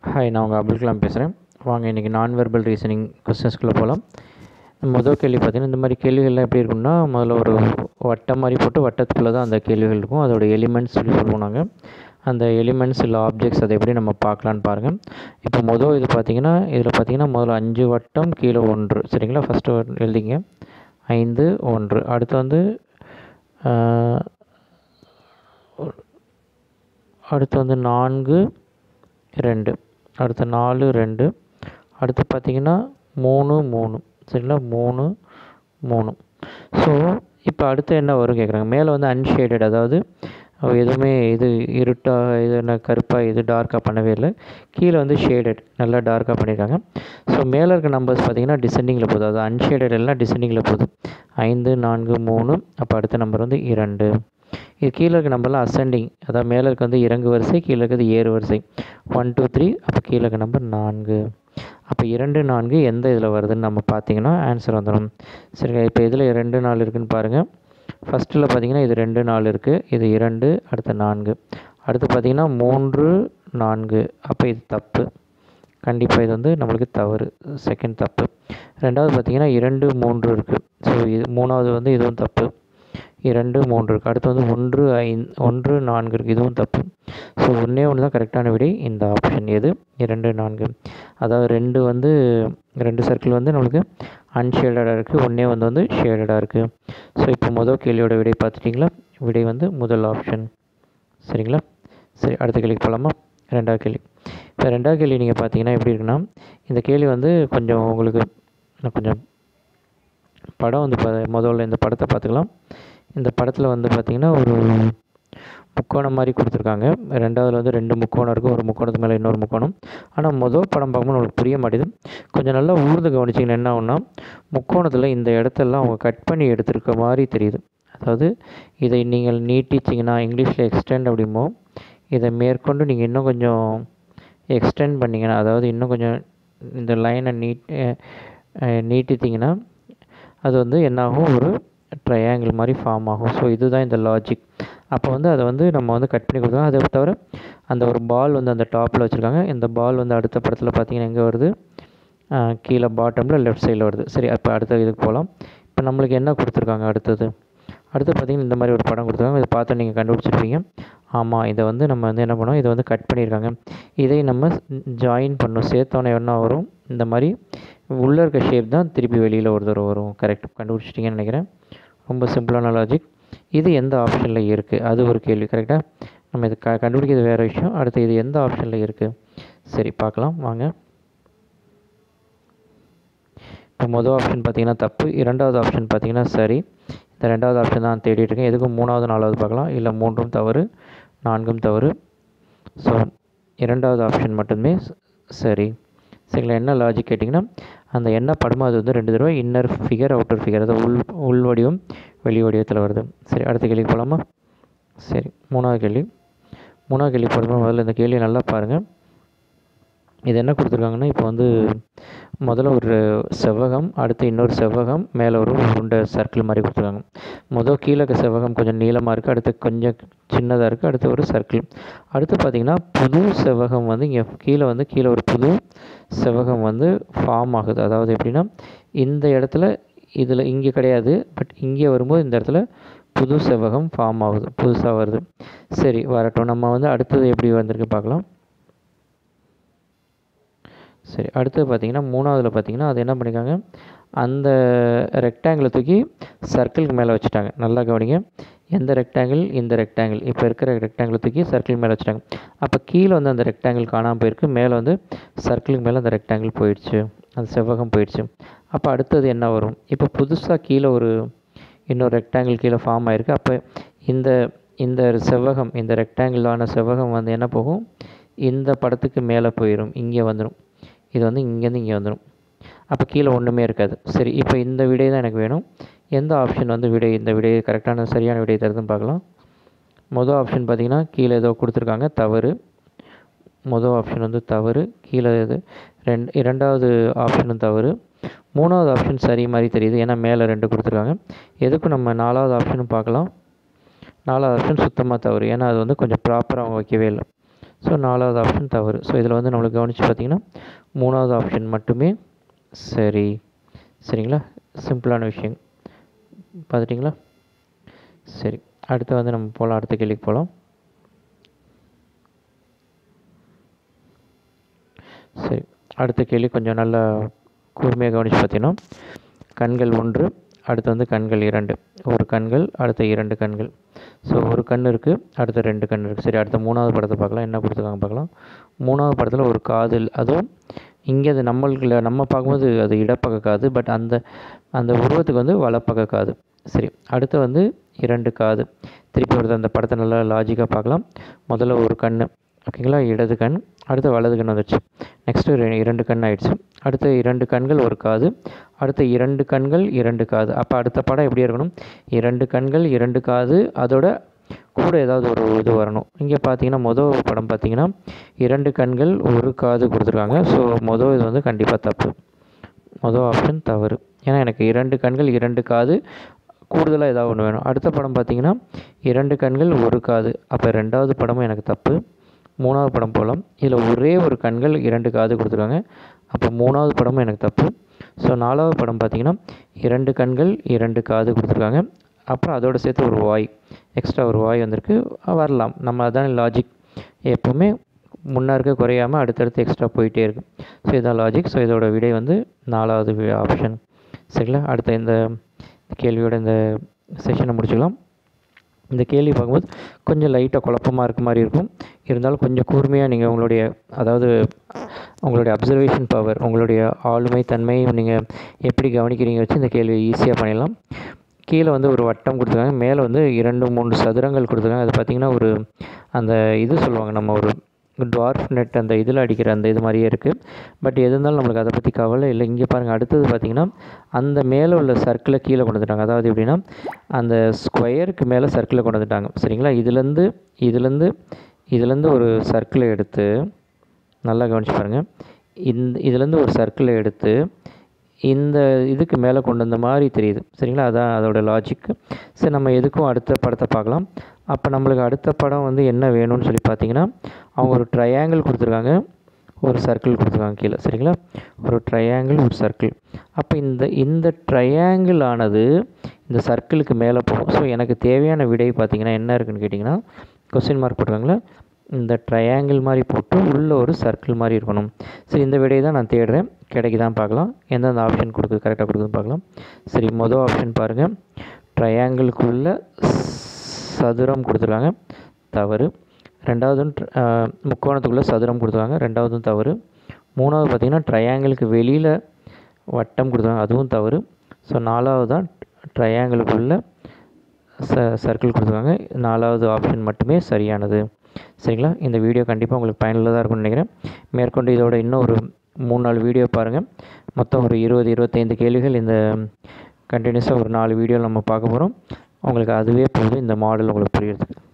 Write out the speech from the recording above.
Hi, நான் உங்கள் அப்துல் கலாம் பேசுகிறேன். வாங்க இன்றைக்கி நான் வெர்பல் ரீசனிங் கொஸ்டின்ஸ்குள்ளே போகலாம். முதல் கேள்வி பார்த்திங்கன்னா, இந்த மாதிரி கேள்விகள்லாம் எப்படி இருக்குன்னா, முதல்ல ஒரு வட்டம் மாதிரி போட்டு வட்டத்துக்குள்ளே தான் அந்த கேள்விகள் இருக்கும். அதோட எலிமெண்ட்ஸ் சொல்லி சொல்லுவோம் நாங்கள். அந்த எலிமெண்ட்ஸ் இல்லை ஆப்ஜெக்ட்ஸ் அதை எப்படி நம்ம பார்க்கலான்னு பாருங்கள். இப்போ இது பார்த்திங்கன்னா, இதில் பார்த்திங்கன்னா முதல்ல 5 வட்டம் கீழே 1 சரிங்களா. ஃபஸ்ட்டு எழுதிங்க 5 1. அடுத்து வந்து 4 2, அடுத்து 4 2, அடுத்து பார்த்திங்கன்னா 3 3 சரிங்களா. 3 3. ஸோ இப்போ அடுத்து என்ன வரும் கேட்குறாங்க. மேலே வந்து அன்ஷேடட், அதாவது எதுவுமே இது இருட்டாக இது என்ன கருப்பாக இது டார்க்காக பண்ணவே இல்லை. கீழே வந்து ஷேடட் நல்லா டார்க்காக பண்ணியிருக்காங்க. ஸோ மேலே இருக்க நம்பர்ஸ் பார்த்திங்கன்னா டிசெண்டிங்கில் போகுது, அதாவது அன்ஷேடட் எல்லாம் டிசெண்டிங்கில் போகுது. 5 4 3. அப்போ அடுத்த நம்பர் வந்து 2. இது கீழே இருக்க நம்பர்லாம் அசெண்டிங், அதாவது மேலே இருக்க வந்து இறங்கு வரிசை, கீழே இருக்கிறது ஏறு வரிசை. 1 2 3. அப்போ கீழே இருக்க நம்பர் 4. அப்போ 2 4 எந்த இதில் வருதுன்னு நம்ம பார்த்திங்கன்னா ஆன்சர் வந்துடும். சரிங்க. இப்போ இதில் 2 4 இருக்குதுன்னு பாருங்கள். ஃபஸ்ட்டில் பார்த்திங்கன்னா இது 2 4 இருக்குது, இது 2, அடுத்து 4. அடுத்து பார்த்திங்கன்னா 3 4. அப்போ இது தப்பு, கண்டிப்பாக இது வந்து நம்மளுக்கு தவறு, செகண்ட் தப்பு. ரெண்டாவது பார்த்திங்கன்னா 2 3 இருக்குது. ஸோ இது மூணாவது வந்து இதுவும் தப்பு. 2 3 இருக்குது. அடுத்து வந்து 1 4 இருக்குது, இதுவும் தப்பு. ஸோ ஒன்றே தான் கரெக்டான விடை, இந்த ஆப்ஷன் எது 2 4. அதாவது 2 சர்க்கிள் வந்து நம்மளுக்கு அன்ஷேடடாக இருக்குது, ஒன்றே வந்து ஷேடடாக இருக்குது. ஸோ இப்போ முதல் கேள்வியோட விடை பார்த்துட்டிங்களா. விடை வந்து முதல் ஆப்ஷன் சரிங்களா. சரி, அடுத்த கேள்விக்கு போகலாமா. ரெண்டாவது கேள்வி. இப்போ ரெண்டாவது கேள்வி நீங்கள் பார்த்தீங்கன்னா எப்படி இருக்குன்னா, இந்த கேள்வி வந்து கொஞ்சம் உங்களுக்கு கொஞ்சம் படம் வந்து முதல்ல இந்த படத்தை பார்த்துக்கலாம். இந்த படத்தில் வந்து பார்த்திங்கன்னா ஒரு முக்கோணம் மாதிரி கொடுத்துருக்காங்க. ரெண்டாவதுல வந்து 2 முக்கோணம் இருக்குது, ஒரு முக்கோணத்துக்கு மேலே இன்னொரு முக்கோணம். ஆனால் முதல் படம் பார்க்கும்போது உங்களுக்கு புரிய மாட்டேது. கொஞ்சம் நல்லா ஊர்ந்து கவனிச்சிங்கன்னா என்ன ஆகுன்னா, முக்கோணத்தில் இந்த இடத்தெல்லாம் அவங்க கட் பண்ணி எடுத்துருக்க மாதிரி தெரியுது. அதாவது இதை நீங்கள் நீட்டிச்சிங்கன்னா இங்கிலீஷில் எக்ஸ்டெண்ட் அப்படிமோ, இதை மேற்கொண்டு நீங்கள் இன்னும் கொஞ்சம் எக்ஸ்டெண்ட் பண்ணிங்கன்னா, அதாவது இன்னும் கொஞ்சம் இந்த லைனை நீட்டித்திங்கன்னா அது வந்து என்னாகும், ஒரு ட்ரையாங்கிள் மாதிரி ஃபார்ம் ஆகும். ஸோ இதுதான் இந்த லாஜிக். அப்போ வந்து அதை வந்து நம்ம வந்து கட் பண்ணி கொடுத்தோம். அதை தவிர அந்த ஒரு பால் வந்து அந்த டாப்பில் வச்சுருக்காங்க. இந்த பால் வந்து அடுத்த படத்தில் பார்த்திங்கன்னா எங்கே வருது, கீழே பாட்டமில் லெஃப்ட் சைடில் வருது. சரி, அப்போ அடுத்த இதுக்கு போகலாம். இப்போ நம்மளுக்கு என்ன கொடுத்துருக்காங்க அடுத்து பார்த்திங்கன்னா இந்த மாதிரி ஒரு படம் கொடுத்துருக்காங்க. இதை பார்த்து நீங்கள் கண்டுபிடிச்சிருப்பீங்க. ஆமாம், இதை வந்து நம்ம வந்து என்ன பண்ணோம், இதை வந்து கட் பண்ணியிருக்காங்க. இதை நம்ம ஜாயின் பண்ணணும். சேர்த்தோன்னே என்ன வரும், இந்த மாதிரி உள்ளே இருக்க ஷேப் தான் திருப்பி வெளியில் ஒரு தடவை வரும். கரெக்ட், கண்டுபிடிச்சிட்டிங்கன்னு நினைக்கிறேன். ரொம்ப சிம்பிளான லாஜிக். இது எந்த ஆப்ஷனில் இருக்குது, அது ஒரு கேள்வி. கரெக்டாக நம்ம இது கண்டுபிடிக்கிறது வேறு விஷயம். அடுத்து இது எந்த ஆப்ஷனில் இருக்குது, சரி பார்க்கலாம் வாங்க. இப்போ முதல் ஆப்ஷன் பார்த்திங்கன்னா தப்பு, இரண்டாவது ஆப்ஷன் பார்த்திங்கன்னா சரி. இந்த ரெண்டாவது ஆப்ஷன் தான் தேடிட்டு இருக்கேன். எதுக்கும் 3வது 4வது பார்க்கலாம். இல்லை 3ம் தவறு, 4ம் தவறு. ஸோ இரண்டாவது ஆப்ஷன் மட்டுமே சரி. சரிங்களா. என்ன லாஜிக் கேட்டிங்கன்னா, அந்த என்ன படமோ அது வந்து 2 தடவை இன்னர் ஃபிகர் அவுட்டர் ஃபிகர், அதாவது உள் வடிவம் வெளி வடிவத்தில் வருது. சரி, அடுத்த கேள்விக்கு போகலாமா. சரி, மூணாவது கேள்வி போடும்போது முதல்ல இந்த கேள்வியை நல்லா பாருங்கள். இது என்ன கொடுத்துருக்காங்கன்னா, இப்போ வந்து முதல்ல ஒரு செவ்வகம், அடுத்து இன்னொரு செவ்வகம், மேலே ஒரு உருண்டை சர்க்கிள் மாதிரி கொடுத்துருக்காங்க. கீழே செவ்வகம் கொஞ்சம் நீளமாக இருக்குது, அடுத்து கொஞ்சம் சின்னதாக இருக்குது, அடுத்து ஒரு சர்க்கிள். அடுத்து பார்த்திங்கன்னா புது செவ்வகம் வந்து இங்கே கீழே ஒரு புது செவ்வகம் வந்து ஃபார்ம் ஆகுது. அதாவது எப்படின்னா, இந்த இடத்துல இதில் இங்கே கிடையாது, பட் இங்கே வரும்போது இந்த இடத்துல புது செவ்வகம் ஃபார்ம் ஆகுது, புதுசாக வருது. சரி, வரட்டும். நம்ம வந்து அடுத்தது எப்படி வந்திருக்கு பார்க்கலாம். சரி, அடுத்தது பார்த்திங்கன்னா மூணாவதில் பார்த்திங்கன்னா அது என்ன பண்ணியிருக்காங்க, அந்த ரெக்டாங்கிளை தூக்கி சர்க்கிளுக்கு மேலே வச்சுட்டாங்க. நல்லா கவனிங்க. எந்த ரெக்டாங்கிள், இந்த ரெக்டாங்கிள். இப்போ இருக்கிற ரெக்டாங்கிளை தூக்கி சர்க்கிள் மேலே வச்சுட்டாங்க. அப்போ கீழே வந்து அந்த ரெக்டாங்கிள் காணாமல் போயிருக்கு, மேலே வந்து சர்க்கிளுக்கு மேலே அந்த ரெக்டாங்கிள் போயிடுச்சு, அந்த செவ்வகம் போயிடுச்சு. அப்போ அடுத்தது என்ன வரும், இப்போ புதுசாக கீழே இன்னொரு ரெக்டாங்கிள் கீழே ஃபார்ம் ஆகிருக்கு. அப்போ இந்த செவ்வகம், இந்த ரெக்டாங்கிளான செவ்வகம் வந்து என்ன போகும், இந்த படத்துக்கு மேலே போயிடும், இங்கே வந்துடும். இது வந்து இங்கேருந்து இங்கே வந்துடும். அப்போ கீழே ஒன்றுமே இருக்காது. சரி, இப்போ இந்த விடை தான் எனக்கு வேணும். எந்த ஆப்ஷன் வந்து இந்த விடையை கரெக்டான சரியான விடை தருதுன்னு பார்க்கலாம். மொதல் ஆப்ஷன் பார்த்திங்கன்னா கீழே ஏதோ கொடுத்துருக்காங்க, தவறு. மொதல் ஆப்ஷன் வந்து தவறு. கீழே இது இரண்டாவது ஆப்ஷனும் தவறு. மூணாவது ஆப்ஷன் சரி மாதிரி தெரியுது, ஏன்னா மேலே 2 கொடுத்துருக்காங்க. எதுக்கும் நம்ம 4வது ஆப்ஷனும் பார்க்கலாம். 4வது ஆப்ஷன் சுத்தமாக தவறு, ஏன்னா அது வந்து கொஞ்சம் ப்ராப்பராக அவங்க வைக்கவே இல்லை. ஸோ 4வது ஆப்ஷன் தவறு. ஸோ இதில் வந்து நம்மளுக்கு கவனித்து பார்த்திங்கன்னா 3வது ஆப்ஷன் மட்டுமே சரி. சரிங்களா, சிம்பிளான விஷயம் பார்த்துட்டிங்களா? சரி, அடுத்து வந்து நம்ம போகலாம், அடுத்த கேள்விக்கு போகலாம். சரி, அடுத்த கேள்வி கொஞ்சம் நல்லா கூர்மையாக கவனித்து பார்த்தீங்கன்னா, கண்கள் 1, அடுத்து வந்து கண்கள் 2, ஒரு கண்கள் அடுத்த 2 கண்கள். ஸோ ஒரு கண் இருக்குது, அடுத்த 2 கண் இருக்குது. சரி, அடுத்த 3வது படத்தை பார்க்கலாம், என்ன கொடுத்துருக்காங்க பார்க்கலாம். 3வது படத்தில் ஒரு காது, அதுவும் இங்கே அது நம்ம பார்க்கும்போது அது இடப்பக்க காது, பட் அந்த அந்த உருவத்துக்கு வந்து வலப்பக்க காது. சரி, அடுத்து வந்து 2 காது. திருப்பி வருது, அந்த படத்தை நல்லா லாஜிக்காக பார்க்கலாம். முதல்ல ஒரு கண், ஓகேங்களா, இடது கண், அடுத்து வலது கண் வந்துடுச்சு. நெக்ஸ்ட்டு 2 கண் ஆகிடுச்சு. அடுத்து 2 கண்கள் ஒரு காது, அடுத்து 2 கண்கள் 2 காது. அப்போ அடுத்த படம் எப்படி இருக்கணும், 2 கண்கள் 2 காது, அதோட கூட ஏதாவது ஒரு இது வரணும். இங்கே பார்த்தீங்கன்னா மொதல் படம் பார்த்தீங்கன்னா 2 கண்கள் 1 காது கொடுத்துருக்காங்க. ஸோ இது வந்து கண்டிப்பாக தப்பு, மொதல் ஆப்ஷன் தவறு. ஏன்னா எனக்கு 2 கண்கள் 2 காது கூடுதலாக ஏதாவது ஒன்று வேணும். அடுத்த படம் பார்த்தீங்கன்னா 2 கண்கள் 1 காது, அப்போ 2வது படமும் எனக்கு தப்பு. 3வது படம் போகலாம், இதில் ஒரே ஒரு கண்கள் 2 காது கொடுத்துருக்காங்க, அப்போ 3வது படமும் எனக்கு தப்பு. ஸோ 4வது படம் பார்த்திங்கன்னா 2 கண்கள் 2 காது கொடுத்துருக்காங்க, அப்புறம் அதோடு சேர்த்து ஒரு வாய், எக்ஸ்ட்ரா ஒரு வாய் வந்திருக்கு, வரலாம். நம்ம அதான் லாஜிக், எப்போவுமே முன்னே இருக்க குறையாமல் அடுத்தடுத்து எக்ஸ்ட்ரா போயிட்டே இருக்குது. ஸோ இதுதான் லாஜிக். ஸோ இதோட விடை வந்து 4வது ஆப்ஷன். சரிங்களா, அடுத்த இந்த கேள்வியோட இந்த செஷனை முடிச்சுக்கலாம். இந்த கேள்வி பார்க்கும்போது கொஞ்சம் லைட்டாக குழப்பமாக இருக்க மாதிரி இருக்கும், இருந்தாலும் கொஞ்சம் கூர்மையாக நீங்கள் உங்களுடைய அப்சர்வேஷன் பவர், உங்களுடைய ஆளுமை தன்மை நீங்கள் எப்படி கவனிக்கிறீங்க வச்சு இந்த கேள்வியை ஈஸியாக பண்ணிடலாம். கீழே வந்து ஒரு வட்டம் கொடுத்துருக்காங்க, மேலே வந்து 2-3 சதுரங்கள் கொடுத்துருக்காங்க. அது பார்த்திங்கன்னா ஒரு அந்த இது சொல்லுவாங்க, நம்ம ஒரு டுவார்ஃப் நெட் அந்த இதில் அடிக்கிற அந்த இது மாதிரியே இருக்குது. பட் எது இருந்தாலும் நம்மளுக்கு அதை பற்றி கவலை இல்லை. இங்கே பாருங்கள், அடுத்தது பார்த்திங்கன்னா அந்த மேலே உள்ள சர்க்கிளை கீழே கொண்டு வந்துட்டாங்க. அதாவது எப்படின்னா அந்த ஸ்கொயருக்கு மேலே சர்க்கிளை கொண்டு வந்துட்டாங்க. சரிங்களா, இதுலேருந்து ஒரு சர்க்கிளை எடுத்து நல்லா கவனிச்சு பாருங்கள். இதுலேருந்து ஒரு சர்க்கிளை எடுத்து இந்த இதுக்கு மேலே கொண்டு வந்த மாதிரி தெரியுது. சரிங்களா, அதான் அதோட லாஜிக்கு. சரி, நம்ம எதுக்கும் அடுத்த படத்தை பார்க்கலாம். அப்போ நம்மளுக்கு அடுத்த படம் வந்து என்ன வேணும்னு சொல்லி பார்த்தீங்கன்னா, அவங்க ஒரு ட்ரையாங்கிள் கொடுத்துருக்காங்க, ஒரு சர்க்கிள் கொடுத்துருக்காங்க கீழே. சரிங்களா, ஒரு ட்ரையாங்கிள் ஒரு சர்க்கிள். அப்போ இந்த ட்ரையாங்கிள் ஆனது இந்த சர்க்கிளுக்கு மேலே போகும். ஸோ எனக்கு தேவையான விடை பார்த்திங்கன்னா என்ன இருக்குதுன்னு கேட்டிங்கன்னா, கொஸ்டின் மார்க் போட்டுருக்காங்களா, இந்த ட்ரையாங்கிள் மாதிரி போட்டு உள்ளே ஒரு சர்க்கிள் மாதிரி இருக்கணும். சரி, இந்த விடையை தான் நான் தேடுறேன், கிடைக்குதான் பார்க்கலாம். எந்தெந்த ஆப்ஷன் கரெக்டாக கொடுக்குதுன்னு பார்க்கலாம். சரி, மொதல் ஆப்ஷன் பாருங்கள், ட்ரையாங்கிளுக்குள்ளே சதுரம் கொடுத்துருக்காங்க, தவறு. 2வது முக்கோணத்துக்குள்ளே சதுரம் கொடுத்துருக்காங்க, 2வதும் தவறு. 3வது பார்த்திங்கன்னா ட்ரையாங்கிளுக்கு வெளியில் வட்டம் கொடுத்துருக்காங்க, அதுவும் தவறு. ஸோ 4வது தான் ட்ரையாங்கிளுக்குள்ளே சர்க்கிள் கொடுத்துருக்காங்க, 4வது ஆப்ஷன் மட்டுமே சரியானது. சரிங்களா, இந்த வீடியோ கண்டிப்பாக உங்களுக்கு பயனுள்ளதாக இருக்கும்னு நினைக்கிறேன். மேற்கொண்டு இதோட இன்னும் ஒரு 3-4 வீடியோ பாருங்கள். மொத்தம் ஒரு 20-25 கேள்விகள் இந்த கண்டினியூஸாக ஒரு 4 வீடியோ நம்ம பார்க்க போகிறோம். உங்களுக்கு அதுவே போதும் இந்த மாடல் உங்களுக்கு புரியுறதுக்கு.